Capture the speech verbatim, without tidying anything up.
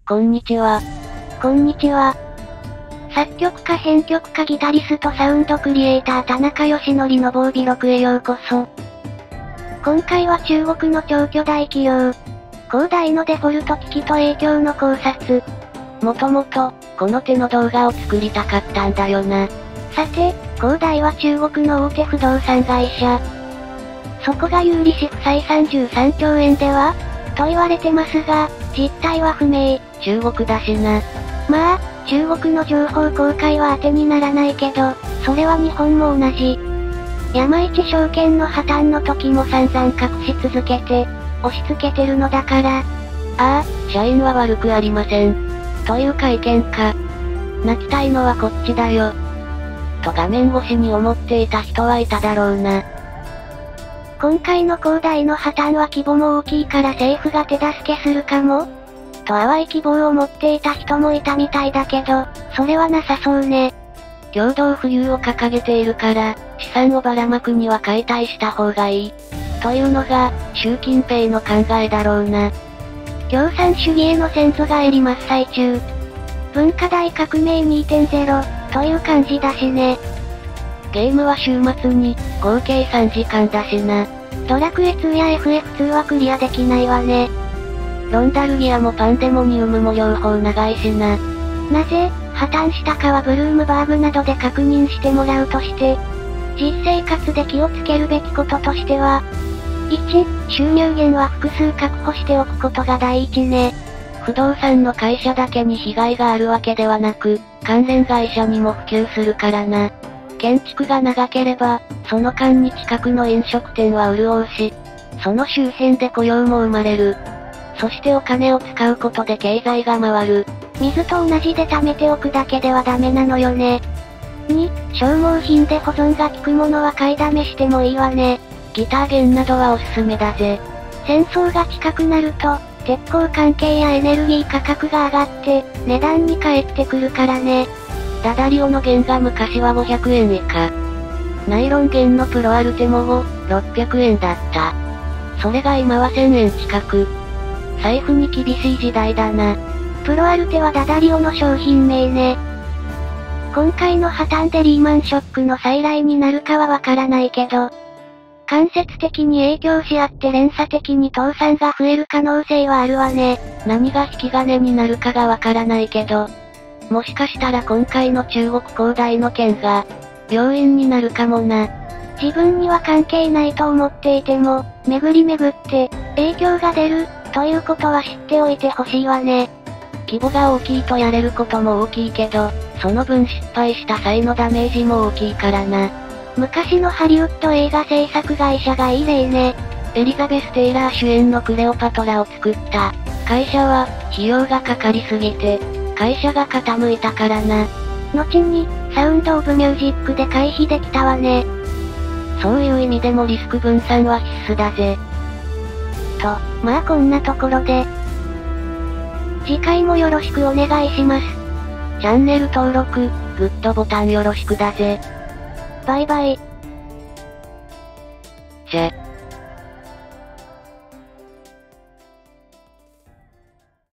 こんにちは。 こんにちは。作曲家編曲家ギタリストサウンドクリエイター田中義則の防備録へようこそ。今回は中国の超巨大企業、広大のデフォルト機器と影響の考察。 もともと、この手の動画を作りたかったんだよな。 さて、広大は中国の大手不動産会社。そこが有利子負債さんじゅうさんちょうえんではと言われてますが、実態は不明。 中国だしな。 まあ、中国の情報公開は当てにならないけど、それは日本も同じ。山一証券の破綻の時も散々隠し続けて、押し付けてるのだから。 ああ、社員は悪くありません。という会見か。泣きたいのはこっちだよ。と画面越しに思っていた人はいただろうな。 今回の広大の破綻は規模も大きいから政府が手助けするかもと淡い希望を持っていた人もいたみたいだけど、それはなさそうね。 共同富裕を掲げているから、資産をばらまくには解体した方がいい。というのが、習近平の考えだろうな。 共産主義への先祖返り真っ最中。文化大革命 にてんゼロ という感じだしね。 ゲームは週末に、合計さんじかんだしな。 ドラクエツーや エフエフツー はクリアできないわね。 ロンダルギアもパンデモニウムも両方長いしな。 なぜ、破綻したかはブルームバーグなどで確認してもらうとして、実生活で気をつけるべきこととしては、いち、収入源は複数確保しておくことが第一ね。 不動産の会社だけに被害があるわけではなく、関連会社にも普及するからな。建築が長ければ、その間に近くの飲食店は潤うし、その周辺で雇用も生まれる。そしてお金を使うことで経済が回る。 水と同じで貯めておくだけではダメなのよね。に、消耗品で保存が効くものは買いだめしてもいいわね。 ギター弦などはおすすめだぜ。 戦争が近くなると、鉄鋼関係やエネルギー価格が上がって、値段に返ってくるからね。 ダダリオの弦が昔はごひゃくえん以下。ナイロン弦のプロアルテモも、ろっぴゃくえんだった。それが今はせんえん近く。財布に厳しい時代だな。 プロアルテはダダリオの商品名ね。今回の破綻でリーマンショックの再来になるかはわからないけど、間接的に影響し合って連鎖的に倒産が増える可能性はあるわね。 何が引き金になるかがわからないけど、もしかしたら今回の中国恒大の件が、病院になるかもな。 自分には関係ないと思っていても、巡り巡って、影響が出る、ということは知っておいてほしいわね。 規模が大きいとやれることも大きいけど、その分失敗した際のダメージも大きいからな。 昔のハリウッド映画制作会社がいい例ね。 エリザベス・テイラー主演のクレオパトラを作った会社は、費用がかかりすぎて、会社が傾いたからな。 後に、サウンド・オブ・ミュージックで回避できたわね。 そういう意味でもリスク分散は必須だぜ。 と、まあこんなところで。次回もよろしくお願いします。 チャンネル登録、グッドボタンよろしくだぜ。 バイバイ。 じゃ。